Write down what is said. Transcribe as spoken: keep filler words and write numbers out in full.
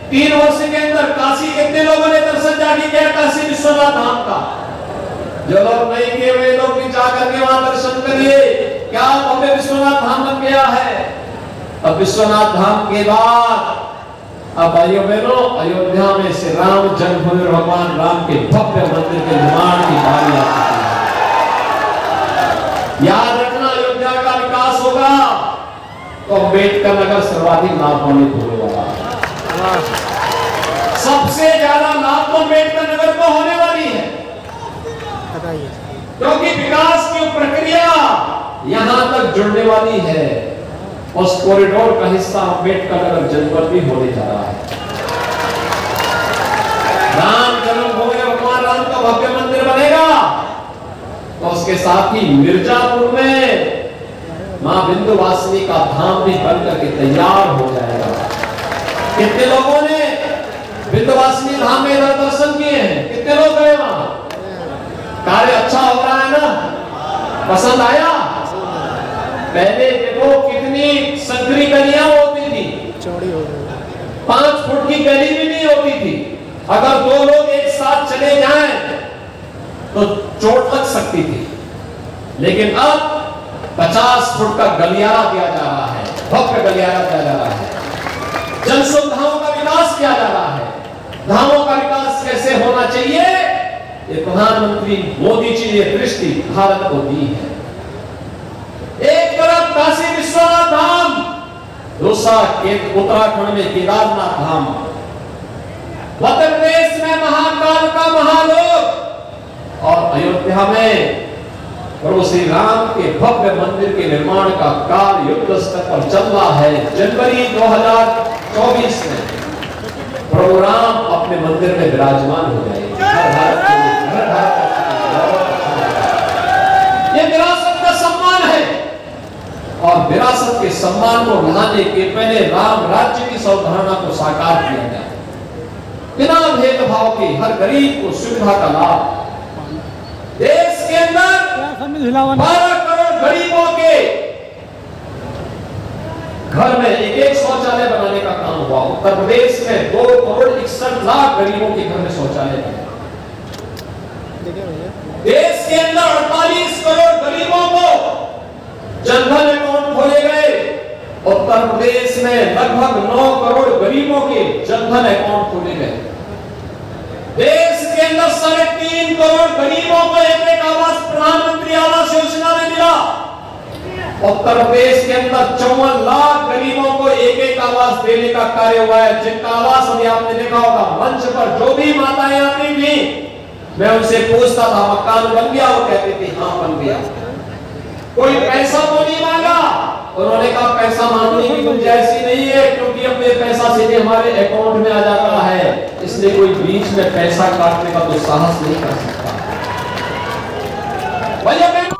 तीन वर्ष के अंदर काशी कितने लोगों ने दर्शन जाके किया काशी विश्वनाथ धाम का? जो लोग नहीं किए वे लोग भी जाकर के वहां दर्शन करिए। क्या भव्य विश्वनाथ धाम बन गया है। अब विश्वनाथ धाम के बाद अब भाइयों बहनों अयोध्या में श्री राम जन्मभूमि भगवान राम के भव्य मंदिर के निर्माण की बारी आ चुकी है। याद रखना, अयोध्या का विकास होगा तो अम्बेडकर नगर सर्वाधिक लाभान्वित होने वाला है। सबसे ज्यादा लाभ तो अम्बेडकर नगर को होने वाली है, क्योंकि विकास की प्रक्रिया यहां तक जुड़ने वाली है। उस कॉरिडोर का हिस्सा अम्बेडकर नगर जनपद भी होने जा रहा है। राम जन्मभूमि भगवान राम का भव्य मंदिर बनेगा तो उसके साथ ही मिर्जापुर में मां विंध्यवासिनी का धाम भी बनकर के तैयार हो जाएगा। कितने लोगों ने विंध्यवासिनी धाम में दर्शन किए हैं? कितने लोग गए वहां? कार्य अच्छा हो रहा है ना? पसंद आया? पहले देखो कितनी संकरी गलियां होती थी, चौड़ी हो गई, पांच फुट की गली भी नहीं होती थी। अगर दो लोग एक साथ चले जाएं तो चोट लग सकती थी, लेकिन अब पचास फुट का गलियारा दिया जा रहा है, भव्य गलियारा दिया जा रहा है। जन सुविधाओं का विकास किया जा रहा है। धामों का विकास कैसे होना चाहिए, ये प्रधानमंत्री मोदी जी ने दृष्टि भारत को दी है। एक तरफ काशी विश्वनाथ धाम, दूसरा उत्तराखंड में केदारनाथ धाम, मध्य प्रदेश में महाकाल का महालोक और अयोध्या में प्रभु श्री राम के भव्य मंदिर के निर्माण का कार्य युद्ध स्तर पर चल रहा है। जनवरी दो हज़ार चौबीस में प्रभु राम अपने मंदिर में विराजमान हो जाएंगे। ये विरासत का सम्मान है और विरासत के सम्मान को बढ़ाने के पहले राम राज्य की अवधारणा को साकार किया जाए, बिना भेदभाव के हर गरीब को सुविधा का लाभ। देश के अंदर बारह करोड़ गरीबों के घर में एक एक शौचालय बनाने का काम हुआ। उत्तर प्रदेश में दो करोड़ इकसठ लाख गरीबों के घर में शौचालय बने। देश के अंदर अड़तालीस करोड़ गरीबों को जनधन अकाउंट खोले गए। उत्तर प्रदेश में लगभग नौ करोड़ गरीबों के जनधन अकाउंट खोले गए। देश के अंदर साढ़े तीन करोड़ गरीबों को एक एक आवास प्रधानमंत्री आवास योजना में मिला। उत्तर प्रदेश के अंदर चौवन लाख गरीबों को एक एक आवास देने का कार्य हुआ है, जिनका आवास अभी आपने देखा होगा मंच पर जो भी माताएं आती थी, मैं उनसे पूछता था मकान बन गया, वो कहती थी हाँ बन गया। कोई पैसा तो नहीं मांगा, उन्होंने कहा पैसा मांगने की गुंजाइश ही नहीं है, क्योंकि अब ये पैसा सीधे हमारे अकाउंट में आ जाता है, इसलिए कोई बीच में पैसा काटने का तो साहस नहीं कर सकता। भैया